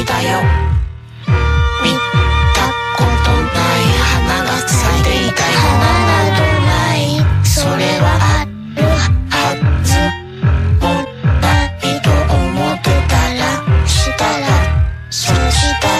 だよ。見たことない花が咲いていたよ。花などない、それはあるはず。もうないと思ってたら、そしたら